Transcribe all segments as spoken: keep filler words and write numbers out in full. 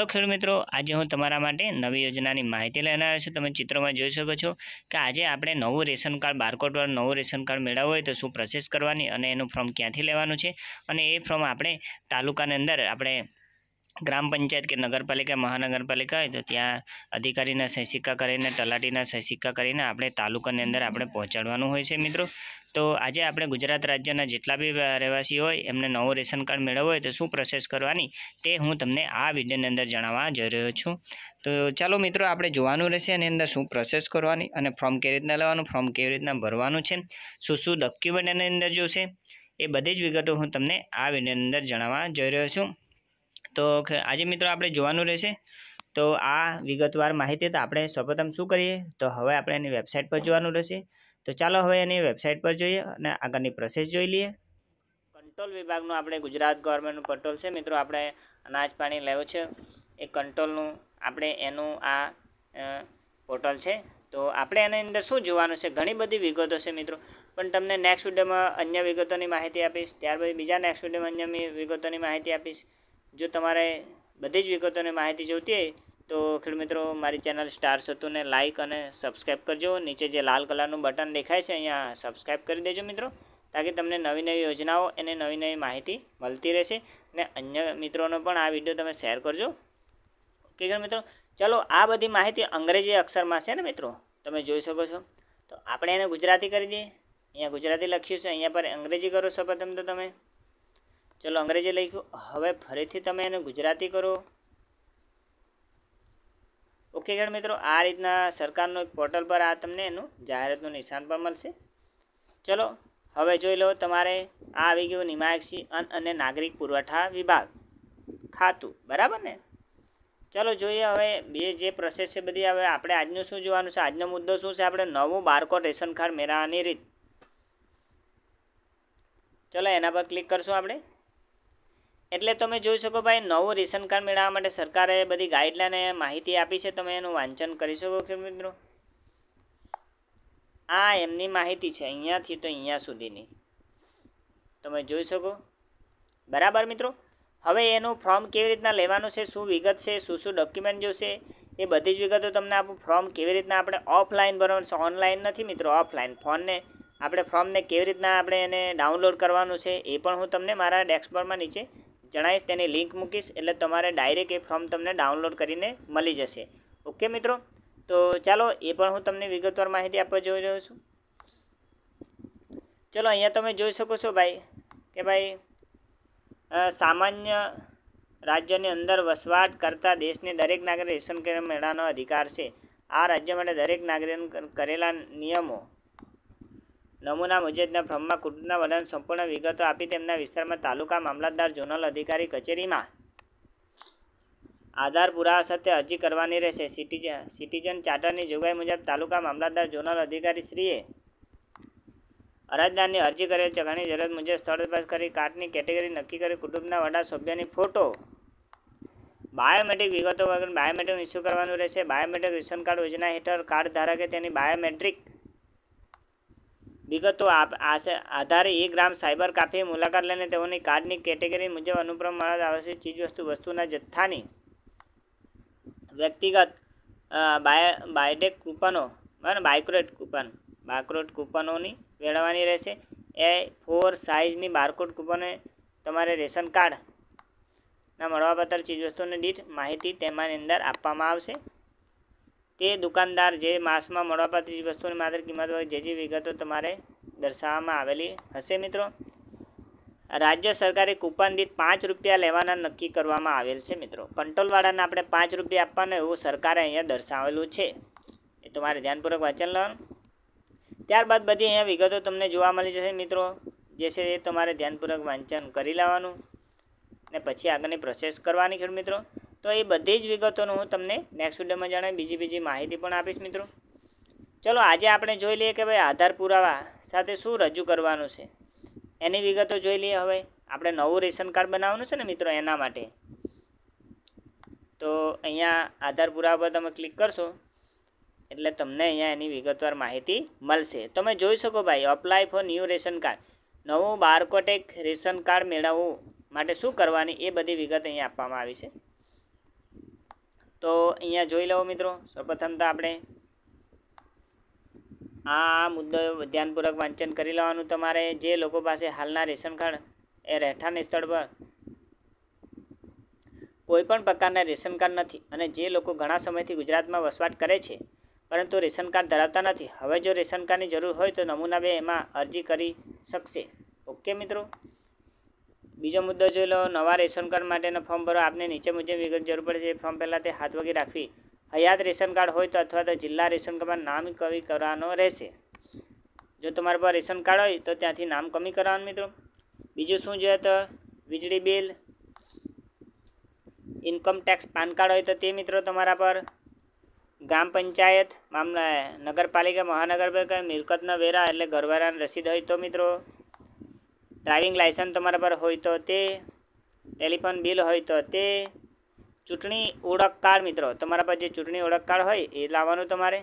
Hello ખેડૂત મિત્રો, આજે હું તમારા માટે નવી યોજનાની માહિતી લઈને આવ્યો છું। તમે ચિત્રમાં જોઈ શકો છો કે આજે આપણે નવું રેશન કાર્ડ બારકોડવાળું નવું રેશન કાર્ડ મેળવવું હોય તો શું પ્રોસેસ કરવાની અને એનું ફોર્મ ક્યાંથી લેવાનું છે અને એ ફોર્મ આપણે તાલુકાની અંદર આપણે ગ્રામ પંચાયત કે નગરપાલિકા મહાનગરપાલિકા હોય તો ત્યાં અધિકારીના સહી સિક્કા કરીને તલાટીના સહી સિક્કા કરીને આપણે તાલુકાની અંદર આપણે પહોંચાડવાનું હોય છે મિત્રો। તો આજે આપણે ગુજરાત રાજ્યના જેટલા બી રહેવાસી હોય એમને નવું રેશન કાર્ડ મેળવવું હોય તો શું પ્રોસેસ કરવાની તે હું તમને આ વિડીયોની અંદર જણાવવા જઈ રહ્યો છું। તો ચાલો મિત્રો, આપણે જોવાનું રહેશે એની અંદર શું પ્રોસેસ કરવાની અને ફોર્મ કેવી રીતના લેવાનું, ફોર્મ કેવી રીતના ભરવાનું છે, શું શું ડોક્યુમેન્ટ એની અંદર જોશે, એ બધી જ વિગતો હું તમને આ વિડીયોની અંદર જણાવવા જઈ રહ્યો છું। તો આજે મિત્રો આપણે જોવાનું રહેશે। તો આ વિગતવાર માહિતી તો આપણે સૌપ્રથમ શું કરીએ તો હવે આપણે એની વેબસાઇટ પર જોવાનું રહેશે। તો ચાલો હવે એની વેબસાઇટ પર જોઈએ અને આગળની પ્રોસેસ જોઈ લઈએ। કંટ્રોલ વિભાગનું આપણે ગુજરાત ગવર્મેન્ટનું કંટ્રોલ છે મિત્રો, આપણે અનાજ પાણી લેવું છે એ કંટ્રોલનું આપણે એનું આ પોર્ટલ છે। તો આપણે એની અંદર શું જોવાનું છે, ઘણી બધી વિગતો છે મિત્રો, પણ તમને નેક્સ્ટ વિડીયોમાં અન્ય વિગતોની માહિતી આપીશ, ત્યારબાદ બીજા નેક્સ્ટ વિડીયોમાં અન્ય વિગતોની માહિતી આપીશ। જો તમારે બધી જ વિગતોની માહિતી જોઈતી હોય તો ખેડૂત મિત્રો મારી ચેનલ સ્ટાર સતુને લાઇક અને સબસ્ક્રાઈબ કરજો। નીચે જે લાલ કલરનું બટન દેખાય છે અહીંયા સબસ્ક્રાઈબ કરી દેજો મિત્રો, તાકી તમને નવી નવી યોજનાઓ અને નવી નવી માહિતી મળતી રહેશે ને અન્ય મિત્રોનો પણ આ વિડીયો તમે શેર કરજો। ઓકે ખેડૂત મિત્રો, ચલો આ બધી માહિતી અંગ્રેજી અક્ષરમાં છે ને મિત્રો, તમે જોઈ શકો છો। તો આપણે એને ગુજરાતી કરી દઈએ, અહીંયા ગુજરાતી લખ્યું છે, અહીંયા પર અંગ્રેજી કરો સૌપ્રથમ તો તમે, ચલો અંગ્રેજી લખ્યું, હવે ફરીથી તમે એને ગુજરાતી કરો। ઓકે ખેડૂત મિત્રો, આ રીતના સરકારનું એક પોર્ટલ પર આ તમને એનું જાહેરાતનું નિશાન પણ મળશે। ચલો હવે જોઈ લો, તમારે આ આવી ગયું નિમાયક અન્ન અને નાગરિક પુરવઠા વિભાગ ખાતું, બરાબર ને। ચલો જોઈએ હવે બે જે પ્રોસેસ છે બધી। હવે આપણે આજનું શું જોવાનું છે, આજનો મુદ્દો શું છે, આપણે નવું બારકોડ રેશન કાર્ડ મેળવવાની રીત। ચલો એના પર ક્લિક કરશું આપણે। એટલે તમે જોઈ શકો ભાઈ, નવું રેશન કાર્ડ મેળવવા માટે સરકારે બધી ગાઈડલાઈન માહિતી આપી છે, તમે એનું વાંચન કરી શકો ખેડૂત મિત્રો। આ એમની માહિતી છે અહીંયાથી તો અહીંયા સુધીની, તમે જોઈ શકો, બરાબર મિત્રો। હવે એનું ફોર્મ કેવી રીતના લેવાનું છે, શું વિગત છે, શું શું ડોક્યુમેન્ટ જોશે, એ બધી જ વિગતો તમને આપું। ફોર્મ કેવી રીતના આપણે ઓફલાઈન ભરવાનું છે, ઓનલાઈન નથી મિત્રો, ઓફલાઈન ફોનને આપણે ફોર્મને કેવી રીતના આપણે એને ડાઉનલોડ કરવાનું છે એ પણ હું તમને મારા ડેસ્કબોર્ડમાં નીચે જણાવીશ, તેની લિંક મૂકીશ, એટલે તમારે ડાયરેક્ટ એ ફોર્મ તમને ડાઉનલોડ કરીને મળી જશે। ઓકે મિત્રો, તો ચાલો એ પણ હું તમને વિગતવાર માહિતી આપવા જોઈ રહ્યો છું। ચલો અહીંયા તમે જોઈ શકો છો ભાઈ કે ભાઈ સામાન્ય રાજ્યની અંદર વસવાટ કરતા દેશની દરેક નાગરિક રેશન કાર્ડ મેળવવાનો અધિકાર છે। આ રાજ્ય માટે દરેક નાગરિક કરેલા નિયમો નમૂના મુજબના ફોર્મમાં કુટુંબના વડાને સંપૂર્ણ વિગતો આપી તેમના વિસ્તારમાં તાલુકા મામલતદાર ઝોનલ અધિકારી કચેરીમાં આધાર પુરાવા સાથે અરજી કરવાની રહેશે। સિટીઝન સિટીઝન ચાર્ટરની જોગવાઈ મુજબ તાલુકા મામલતદાર ઝોનલ અધિકારી શ્રીએ અરજદારની અરજી કરેલ ચકાસણી જરૂરત મુજબ સ્થળ તપાસ કરી કાર્ડની કેટેગરી નક્કી કરી કુટુંબના વડા સભ્યની ફોટો બાયોમેટ્રિક વિગતો વગર બાયોમેટ્રિક ઇસ્યુ કરવાનું રહેશે। બાયોમેટ્રિક રેશન કાર્ડ યોજના હેઠળ કાર્ડ ધારકે તેની બાયોમેટ્રિક વિગતો આધારે એ ગ્રામ સાયબર કાફે મુલાકાત લઈને તેઓની કાર્ડની કેટેગરી મુજબ અનુક્રમ મળવા આવશ્યક ચીજવસ્તુ વસ્તુના જથ્થાની વ્યક્તિગત બાય બાયોડેક કૂપનો બરાબર બાયક્રોડ કૂપન બાયક્રોડ કૂપનોની મેળવવાની રહેશે। એ ફોર સાઇઝની બારકોડ કૂપનો તમારે રેશન કાર્ડના મળવાપાત્ર ચીજવસ્તુની દીઠ માહિતી તેમાંની અંદર આપવામાં આવશે। તે દુકાનદાર જે માસમાં મળવાપાત્ર ચીજવસ્તુની માત્ર કિંમત હોય જે જે વિગતો તમારે દર્શાવવામાં આવેલી હશે મિત્રો। રાજ્ય સરકારે કૂપન દીઠ પાંચ રૂપિયા લેવાના નક્કી કરવામાં આવેલ છે મિત્રો। કંટ્રોલવાળાને આપણે પાંચ રૂપિયા આપવાના એવું સરકારે અહીંયા દર્શાવેલું છે, એ તમારે ધ્યાનપૂર્વક વાંચન લેવાનું। ત્યારબાદ બધી અહીંયા વિગતો તમને જોવા મળી જશે મિત્રો, જે છે એ તમારે ધ્યાનપૂર્વક વાંચન કરી લેવાનું ને પછી આગળની પ્રોસેસ કરવાની ખેડૂત મિત્રો। તો એ બધી જ વિગતોનું હું તમને નેક્સ્ટ વિડીયોમાં જણાવી બીજી બીજી માહિતી પણ આપીશ મિત્રો। ચલો આજે આપણે જોઈ લઈએ કે ભાઈ આધાર પુરાવા સાથે શું રજૂ કરવાનું છે, એની વિગતો જોઈ લઈએ। હવે આપણે નવું રેશન કાર્ડ બનાવવાનું છે ને મિત્રો, એના માટે તો અહીંયા આધાર પુરાવા પર તમે ક્લિક કરશો એટલે તમને અહીંયા એની વિગતવાર માહિતી મળશે। તમે જોઈ શકો ભાઈ, apply for new ration card, નવું બારકોટેક રેશન કાર્ડ મેળવવું માટે શું કરવાની એ બધી વિગત અહીંયા આપવામાં આવી છે। તો અહીંયા જોઈ લો મિત્રો, સૌપ્રથમ તો આપણે આ મુદ્દો ધ્યાનપૂર્વક વાંચન કરી લેવાનું તમારે. જે લોકો પાસે હાલના રેશન કાર્ડ એ રહેઠાણ સ્થળ પર કોઈ પણ પ્રકારના રેશન કાર્ડ નથી અને જે લોકો ઘણા સમયથી ગુજરાતમાં વસવાટ કરે છે પરંતુ રેશન કાર્ડ ધરાવતા નથી, હવે જો રેશન કાર્ડની જરૂર હોય તો નમૂના બે એમાં અરજી કરી શકશે. ઓકે મિત્રો. બીજો મુદ્દો જોઈ લો, નવા રેશન કાર્ડ માટેનો ફોર્મ ભરો. આપને નીચે મુજબ વિગત જરૂર પડે છે. ફોર્મ પહેલાં તે હાથ વગી રાખવી. હયાત રેશન કાર્ડ હોય તો અથવા તો જિલ્લા રેશન કાર્ડમાં નામ કમી કરવાનો રહેશે. જો તમારા પર રેશન કાર્ડ હોય તો ત્યાંથી નામ કમી કરવાનું મિત્રો. બીજું શું જોઈએ તો વીજળી bill, income tax, PAN card હોય તો તે મિત્રો તમારા પર, ગ્રામ પંચાયત, મામલા નગરપાલિકા, મહાનગરપાલિકા, મિલકતના વેરા એટલે ઘરવેરાની રસીદ હોય તો મિત્રો, ડ્રાઇવિંગ લાઇસન્સ તમારા પર હોય તો તે, ટેલિફોન બિલ હોય તો તે, ચૂંટણી ઓળખ કાર્ડ મિત્રો, તમારા પર જે ચૂંટણી ઓળખ કાર્ડ હોય એ લાવવાનું તમારે.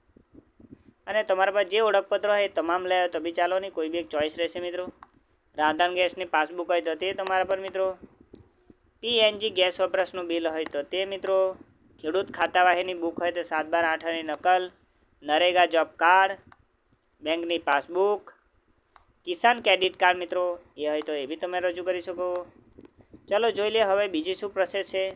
અને તમારા પર જે ઓળખપત્ર હોય તમામ લે તો બી ચાલો નહીં, કોઈ બી એક ચોઈસ રહેશે મિત્રો. રાંધણ ગેસની પાસબુક હોય તો તે તમારા પર મિત્રો. પીએનજી ગેસ વપરાશનું બિલ હોય તો તે મિત્રો. ખેડૂત ખાતાવાહીની બુક હોય તો સાત બાર આઠની નકલ, નરેગા જોબ કાર્ડ, બેંકની પાસબુક, કિસાન ક્રેડિટ કાર્ડ મિત્રો એ હોય તો એ બી તમે રજૂ કરી શકો. ચાલો જોઈ લે હવે બીજી શું પ્રોસેસ છે.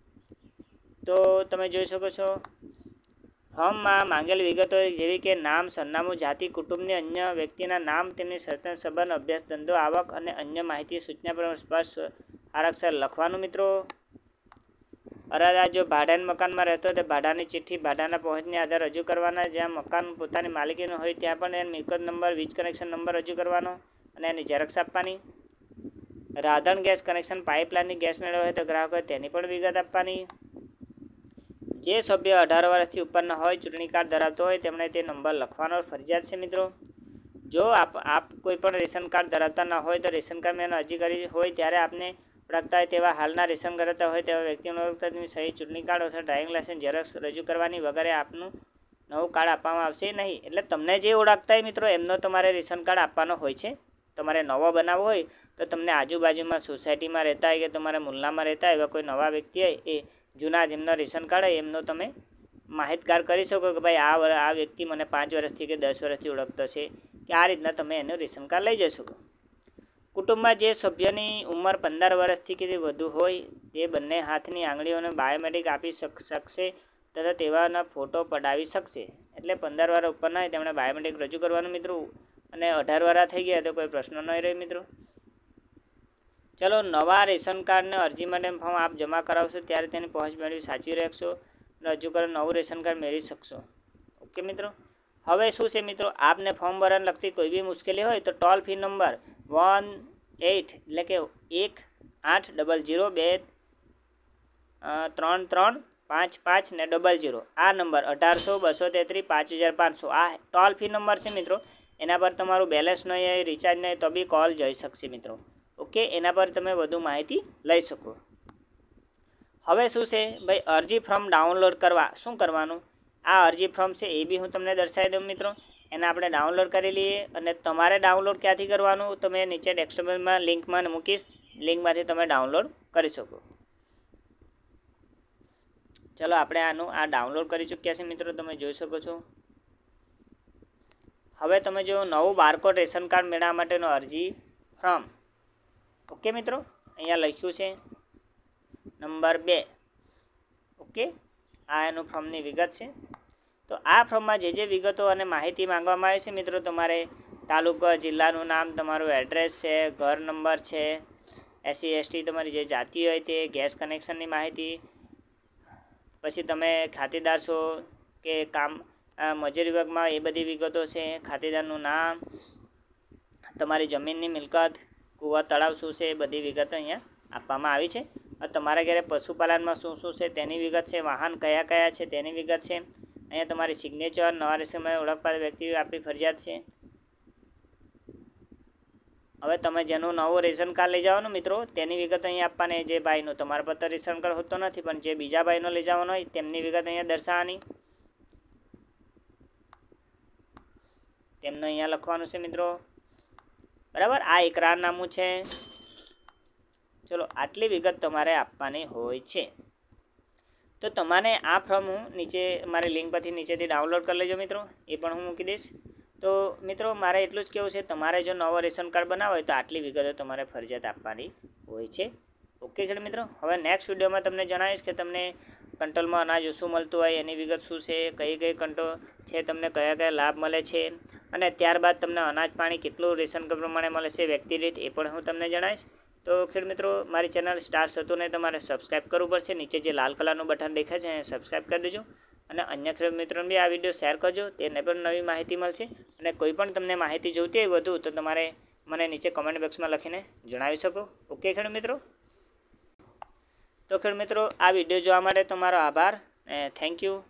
તો તમે જોઈ શકો છો ફોર્મમાં માંગેલ વિગતો જેવી કે નામ, સરનામું, જાતિ, કુટુંબની અન્ય વ્યક્તિના નામ, તેમની સતત સંબંધ, અભ્યાસ, ધંધો, આવક અને અન્ય માહિતી સૂચના પર સ્પષ્ટ આરક્ષર લખવાનું મિત્રો. અરજદાર જો ભાડાના મકાનમાં રહેતો હોય તો ભાડાની ચિઠ્ઠી ભાડાના પહોંચની આધાર રજૂ કરવાના. જ્યાં મકાન પોતાની માલિકીનું હોય ત્યાં પણ એનો મિલકત નંબર, વીજ કનેક્શન નંબર રજૂ કરવાનો અને એની ઝેરોક્ષ આપવાની. રાંધણ ગેસ કનેક્શન, પાઇપલાઇનની ગેસ મેળવ્યો હોય તો ગ્રાહકોએ તેની પણ વિગત આપવાની. જે સભ્ય અઢાર વર્ષથી ઉપરના હોય, ચૂંટણી કાર્ડ ધરાવતો હોય તેમણે તે નંબર લખવાનો ફરજિયાત છે મિત્રો. જો આપ આપ કોઈ પણ રેશન કાર્ડ ધરાવતા ન હોય તો રેશન કાર્ડમાં અરજી કરી હોય ત્યારે આપને ઓળખતા હોય તેવા હાલના રેશન ધરાવતા હોય તેવા વ્યક્તિને ઓળખતા તેની સહી, ચૂંટણી કાર્ડ અથવા ડ્રાઇવિંગ લાયસન્સ ઝેરોક્ષ રજૂ કરવાની વગેરે આપનું નવું કાર્ડ આપવામાં આવશે નહીં. એટલે તમને જે ઓળખતા હોય મિત્રો એમનો તમારે રેશન કાર્ડ આપવાનો હોય છે. તમારે નવો બનાવવો હોય તો તમને આજુબાજુમાં સોસાયટીમાં રહેતા હોય કે તમારા મુલ્લામાં રહેતા હોય એવા કોઈ નવા વ્યક્તિ હોય એ જૂના જેમનો રેશન કાર્ડ હોય એમનો તમે માહિતગાર કરી શકો કે ભાઈ આ આ વ્યક્તિ મને પાંચ વર્ષથી કે દસ વર્ષથી ઓળખતો છે કે આ રીતના તમે એનું રેશન કાર્ડ લઈ જઈ શકો. કુટુંબમાં જે સભ્યની ઉંમર પંદર વર્ષથી કે વધુ હોય તે બંને હાથની આંગળીઓને બાયોમેટ્રિક આપી શકશે તથા તેવાના ફોટો પડાવી શકશે. એટલે પંદર વર્ષ ઉપરના હોય તેમણે બાયોમેટ્રિક રજૂ કરવાનું મિત્રો. અને અઢાર વર્ષ થઈ ગયા તો કોઈ પ્રશ્ન નહીં રહે મિત્રો. ચલો નવા રેશન કાર્ડને અરજી માટે ફોર્મ આપ જમા કરાવશો ત્યારે તેની પહોંચ મેળવી સાચવી રાખશો. રજૂ કરો નવું રેશન કાર્ડ મેળવી શકશો. ઓકે મિત્રો. હવે શું છે મિત્રો, આપને ફોર્મ ભરવાને લગતી કોઈ બી મુશ્કેલી હોય તો toll free number one eight એટલે કે એક આઠ ડબલ જીરો બે ત્રણ ત્રણ પાંચ પાંચ ને ડબલ જીરો આ નંબર અઢારસો બસો તેત્રીસ પાંચ હજાર પાંચસો આ ટોલ ફ્રી નંબર છે મિત્રો. એના પર તમારું બેલેન્સ નહીં હોય, રિચાર્જ નહીં તો બી કોલ જઈ શકશે મિત્રો. ઓકે, એના પર તમે વધુ માહિતી લઈ શકો. હવે શું છે ભાઈ, અરજી ફોર્મ ડાઉનલોડ કરવા શું કરવાનું, આ અરજી ફોર્મ છે એ બી હું તમને દર્શાવી દઉં મિત્રો. એને આપણે ડાઉનલોડ કરી લઈએ અને તમારે ડાઉનલોડ ક્યાંથી કરવાનું તમે નીચે ડેસ્કટોપમાં લિંકમાં મૂકીશ, લિંકમાંથી તમે ડાઉનલોડ કરી શકો. ચલો આપણે આનું આ ડાઉનલોડ કરી ચૂક્યા છે મિત્રો, તમે જોઈ શકો છો. હવે તમે જો નવું બારકોડ રેશન કાર્ડ મેળવવા માટેનો અરજી ફોર્મ. ઓકે મિત્રો, અહીંયા લખ્યું છે નંબર બે. ઓકે, આ એનું ફોર્મની વિગત છે. તો આ ફોર્મમાં જે જે વિગતો અને માહિતી માંગવામાં આવે છે મિત્રો, તમારે તાલુકા, જિલ્લાનું નામ, તમારું એડ્રેસ છે, ઘર નંબર છે, એસસી એસટી તમારી જે જાતિ હોય તે, ગેસ કનેક્શનની માહિતી, પછી તમે ખાતેદાર છો કે કામ મજૂરી વિભાગમાં એ બધી વિગતો છે, ખાતેદારનું નામ, તમારી જમીનની મિલકત, કૂવા તળાવ શું છે એ બધી વિગતો અહીંયા આપવામાં આવી છે. તમારા ઘરે પશુપાલનમાં શું શું છે તેની વિગત છે, વાહન કયા કયા છે તેની વિગત છે. અહીંયા તમારી સિગ્નેચર, નવા રેશનમાં ઓળખપાત્ર વ્યક્તિ આપણી ફરજિયાત છે. હવે તમે જેનું નવું રેશન કાર્ડ લઈ જવાનું મિત્રો તેની વિગત અહીંયા આપવાની. જે ભાઈનું તમારા પર તો રેશન કાર્ડ હોતો નથી પણ જે બીજા ભાઈનો લઈ જવાનો હોય તેમની વિગત અહીંયા દર્શાવવાની, તેમનું અહીંયા લખવાનું છે મિત્રો. બરાબર, આ ઇકરારનામું છે. ચલો આટલી વિગત તમારે આપવાની હોય છે. તો તમારે આ ફોર્મ હું નીચે મારી લિંક પરથી નીચેથી ડાઉનલોડ કરી લેજો મિત્રો, એ પણ હું મૂકી દઈશ. તો મિત્રો મારે એટલું જ કહેવું છે, તમારે જો નવો રેશન કાર્ડ બનાવવો હોય તો આટલી વિગતો તમારે ફરજિયાત આપવાની હોય છે. ઓકે ખેડૂત મિત્રો, હવે નેક્સ્ટ વિડીયોમાં તમને જણાવીશ કે તમને કંટ્રોલમાં અનાજ ઓછું મળતું હોય એની વિગત શું છે, કઈ કઈ કંટ્રોલ છે, તમને કયા કયા લાભ મળે છે, અને ત્યારબાદ તમને અનાજ પાણી કેટલું રેશન કાર્ડ પ્રમાણે મળે છે વ્યક્તિ દીઠ, એ પણ હું તમને જણાવીશ. તો ખેડૂત મિત્રો મારી ચેનલ સ્ટાર્સ હતું ને તમારે સબસ્ક્રાઈબ કરવું પડશે. નીચે જે લાલ કલરનું બટન દેખાય છે એને સબસ્ક્રાઈબ કરી દેજો, અને અન્ય ખેડૂત મિત્રોને બી આ વિડીયો શેર કરજો, તેને પણ નવી માહિતી મળશે. અને કોઈ પણ તમને માહિતી જોઈતી હોય વધુ તો તમારે મને નીચે કમેન્ટ બોક્સમાં લખીને જણાવી શકો. ઓકે ખેડૂત મિત્રો, તો ખેડૂત મિત્રો આ વિડીયો જોવા માટે તમારો આભાર, થેન્ક યુ.